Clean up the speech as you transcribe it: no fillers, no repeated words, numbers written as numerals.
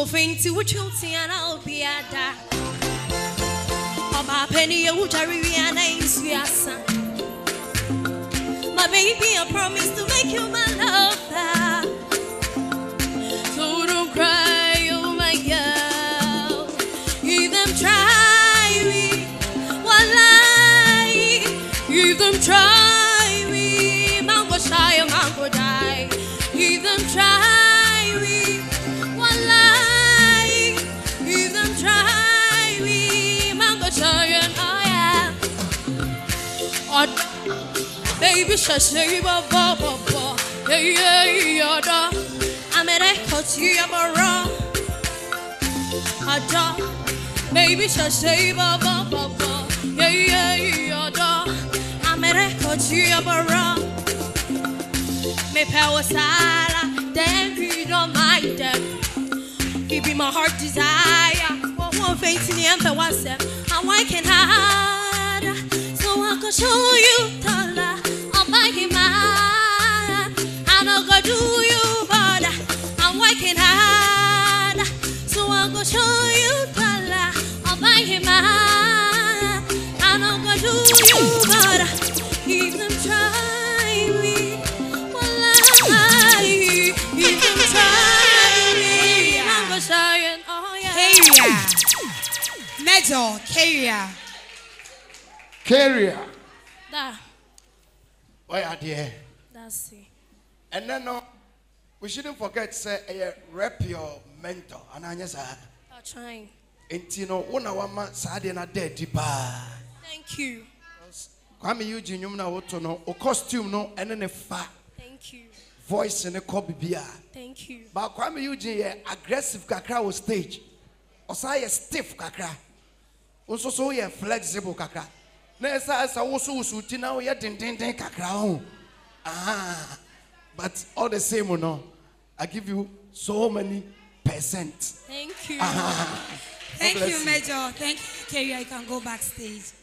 Fancy what you'll see, and I'll be at that. My penny, you Charia, and I son. My baby, I promise to make you my lover. So don't cry, oh my girl. Give them try me, one lie. Give them try me, mango shy, mango die. Give them try me, one lie. Give them try me, mango shy, and oh yeah. Oh, baby, say baba, yeah, yeah, I'm at a Charia, baby, say baba, yeah, yeah, I'm at a Charia. Me power sala, then you don't mind them. Give me my heart desire. One face in the empty was I'm working hard, so I can show you taller. I'm making mad, I'm not gonna do you bad. I'm working hard, so I can show you taller. I'm making mad, I'm not gonna do you bad. Give them try me, wallahi. Give them try me. I'm gonna shine, oh yeah. Charia. Major, Charia. Charia. Da. Why are there? That's it. And then we shouldn't forget say rep your mentor. And I just I'm trying. Intino una wama sade na dead deeper. Thank you. Kwame Eugene you na woto no o costume no ene ne fa. Thank you. Voice in the bibia. Thank you. But Kwame Eugene ye aggressive kakra on stage. Osa ye stiff kakra. Also so ye flexible kakra. Na esa also usuti na ye din kakra ho. Ah. But all the same no. I give you so many percent. Thank you. Thank you, Major. Thank you, Charia. You can go backstage.